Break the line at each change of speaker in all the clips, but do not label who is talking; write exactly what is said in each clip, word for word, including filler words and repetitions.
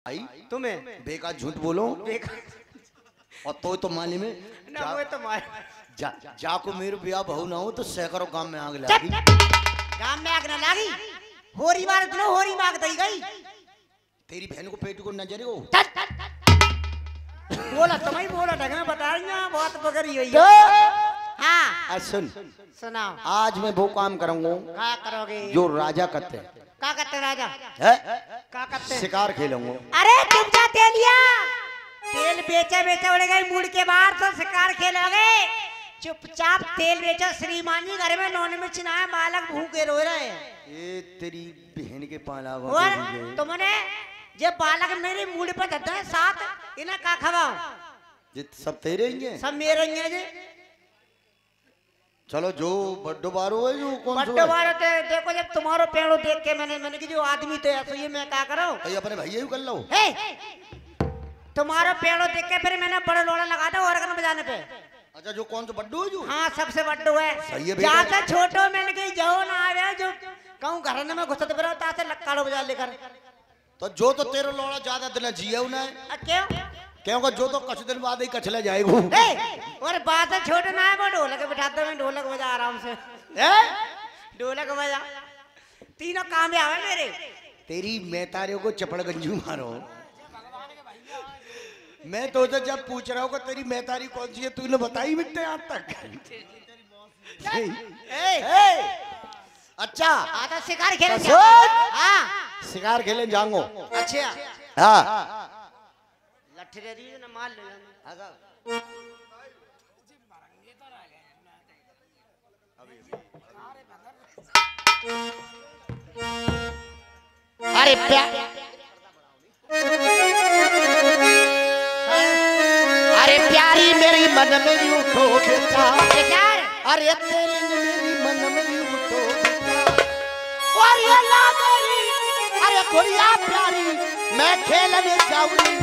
भाई
तुम्हें
बेकार झूठ बोलो और तो तो माली में
ना वो तो मार
जा जाको मेरे ब्याह बहु ना हो तो सैकड़ों काम में आग लगी।
काम में आग ना लगी होरी मार तुम होरी मार दई गई
तेरी बहन को पेट को नजर हो
बोला तुम्हें बोला ढंग में बता रही ना बहुत पकड़ी हुई है। हाँ
सुन
सुनाओ
आज मैं वो काम करूंगा
क्या करोगे
जो राजा करते हैं।
क्या करते राजा
है
क्या करते
शिकार खेलूंगा।
अरे तुम जा तेल लिया तेल बेचे बेचे उड़ गई मुड़ के बाहर तो शिकार खेलोगे चुपचाप तेल बेचो श्रीमान जी घर में नॉन में चिनाए बालक भूखे रो रहे हैं।
ये तेरी बहन के पाला
और तुमने ये बालक मेरी मुड़ पर धरते हैं साथ इन्हें का खवाओ
ये सब तेरे ही हैं
सब मेरे ही हैं जी।
चलो जो बड्डो बारो है जो कौन सा
बड्डो बारो ते देखो जब तुम्हारो पेड़ो देख के मैंने मैंने कि जो आदमी तो ऐसा ये मैं क्या करूं
भाई अपने भैया ही कर लो
हे तुम्हारो पेड़ो देख के फिर मैंने बड़ा लोड़ा लगा था ऑर्गन बजाने पे।
अच्छा जो कौन सा बड्डो है जो
हाँ सबसे बड्डो है
सही है बेटा
ज्यादा छोटो मैंने कही जाओ ना आ रहे जो कहूं घर में घुसत फिरो तासे लक्काड़ो बजा लेकर
तो जो तो तेरा लोड़ा ज्यादा दिन जिया उन्हें
क्यों
क्योंकि जो तो कुछ दिन बाद ही कचले जाएगा
और बात छोटे ना है वो ढोलक बिठा दो मैं ढोलक बजा आराम से ढोलक बजा तीनों काम आवे मेरे
तेरी मेहतारियों को चपड़ गंजू मारो। मैं तो जब पूछ रहा हूँ कि तेरी मेहतारी कौन सी है तूने बताई मिटते आज तक। अच्छा
आता शिकार खेले हाँ
शिकार खेले जाऊंगो।
अच्छा
हाँ
लट्ठी दे दी ना मार ले अरे प्यार
अरे प्यारी मेरी मन में भी उठो बेटा
अरे
तेरी मेरी मन में भी उठो
और ये ला मेरी
अरे गुड़िया प्यारी मैं खेलने जाऊंगी।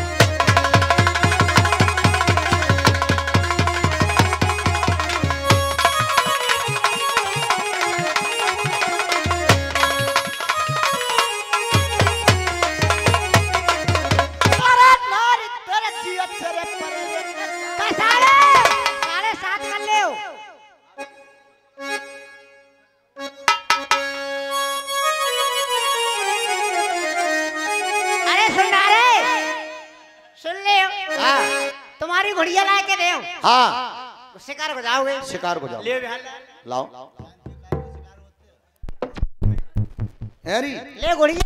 तुम्हारी घोड़िया ला के दे
हाँ
शिकार को जाओगे
शिकार को जाओ
ले
लाओ हैरी
ले घोड़िया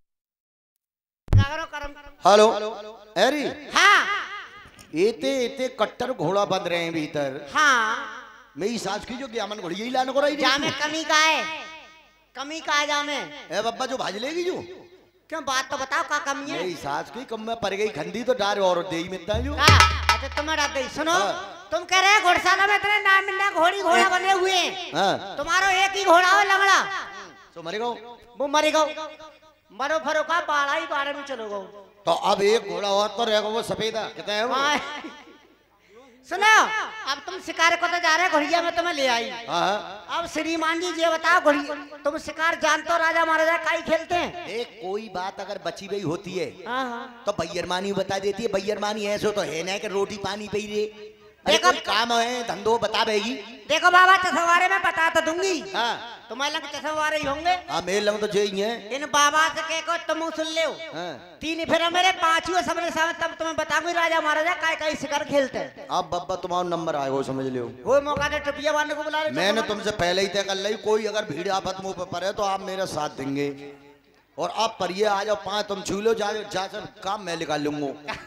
हेलो हैरी
हाँ
एते एते कट्टर घोड़ा बंद रहे हैं भीतर।
हाँ
मेरी सास की जो ग्यामन घोड़ी यही लाने को रही
जामे कमी का है कमी का है जामे
ए बब्बा जो भाज लेगी जो
क्यों बात तो बताओ का कमी है।
मेरी सास की कम में पड़ गई खंडी तो डार और दे ही मिलता है जो
अच्छा तुम्हें रात दे सुनो तुम कह रहे घोड़शाला में इतने नाम मिलना घोड़ी घोड़ा बने हुए हैं तुम्हारा एक ही घोड़ा हो लंगड़ा
तो मरेगा
वो मरेगा मरो फरो का बाड़ा ही बाड़े में चलोगे
तो अब एक घोड़ा और तो रहेगा वो सफेदा कहता है वो
सुनो अब तुम शिकार को तो जा रहे घोड़िया में तुम्हें ले आई अब श्रीमान जी ये बताओ घोड़िया तुम शिकार जानते हो राजा महाराजा काई खेलते हैं।
एक कोई बात अगर बची गई होती है
हाँ।
तो बैरमानी बता देती है बैरमानी ऐसे तो है ना कि रोटी पानी पे ही रे
देखो
काम है धंधो बता देगी।
देखो बाबा चसवारे में बता तो दूंगी
हाँ
तुम्हारे लग चसवारे ही होंगे
हाँ मेरे लग तो यही है
इन बाबा से कह को तुम सुन ले
हाँ।
तीन फिर मेरे पांचवी सबने सामने तब तुम्हें बताऊंगी राजा महाराजा काय काय शिकार खेलते हैं।
अब बब्बा तुम्हारा नंबर आएगा समझ लियो
वो मौका दे टुपिया बांधने को बुला ले
मैंने तुमसे पहले ही तय कर ली कोई अगर भीड़ आफत मुंह पे पड़े तो आप मेरा साथ देंगे और आप परिए आ जाओ पांच तुम छू लो जा जाकर काम मैं निकाल लूंगा।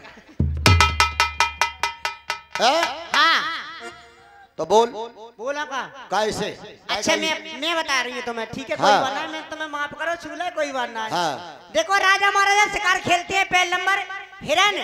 हाँ
तो बोल
बोला का
कैसे
अच्छा मैं मैं बता रही हूँ तुम्हें ठीक है
हाँ।
कोई बात नहीं मैं तुम्हें माफ करो छूला कोई बात नहीं।
हाँ।
देखो राजा महाराजा शिकार खेलते हैं पहले नंबर हिरन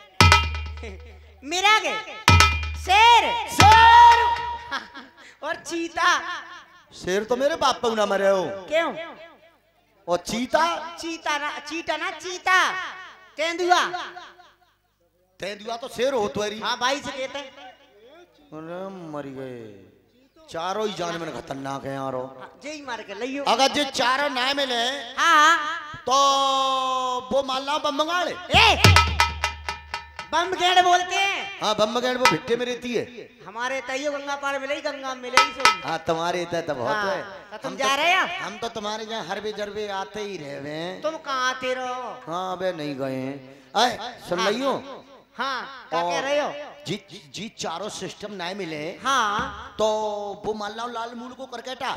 मिरागे शेर शेर और चीता।
शेर तो मेरे बाप पे ना मरे हो
क्यों
और चीता
चीता ना चीता ना चीता तेंदुआ
तेंदुआ तो शेर हो तो
हाँ भाई से कहते हैं
अरे मर गए चारों ही जान में खतरनाक है यारो
जी मार के लियो
अगर जे चारों ना मिले
हाँ
तो वो मालना बम मंगाड़े।
ए बम गेड़ बोलते हैं।
हाँ बम मंगाड़े वो भिट्टे में रहती है।
हमारे तैयो गंगा पार मिले गंगा मिले ही सो।
हाँ तुम्हारे इधर तो बहुत
हाँ,
है।
तो तुम
हम
जा
तो,
रहे हो?
हम तो तुम्हारे यहाँ हरबे जरबे आते ही रहे हैं।
तुम कहाँ आते रहो?
हाँ अबे नहीं गए हैं। अरे सुन
हाँ,
रही हो?
हाँ क्या कह रहे हो?
जी जी चारों सिस्टम नहीं मिले।
हाँ
तो वो मालना लाल मूल को करकेटा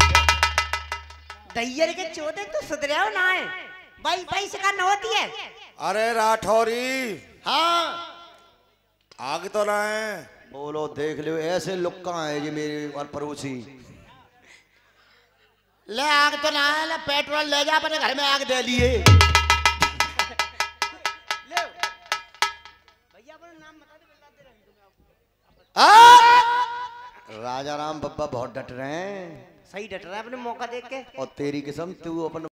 दैयर के चोदे तो सुधरे हो ना है भाई भाई शिकार न होती है।
अरे राठौरी
हाँ
आग तो ना है।
बोलो देख लो ऐसे लुक्का है ये मेरे और पड़ोसी। ले आग तो ना है, ले पेट्रोल ले जा अपने घर में आग दे लिए। राजा राम बब्बा बहुत डट रहे हैं।
सही डट रहा है अपने मौका देख के।
और तेरी किस्म तू अपन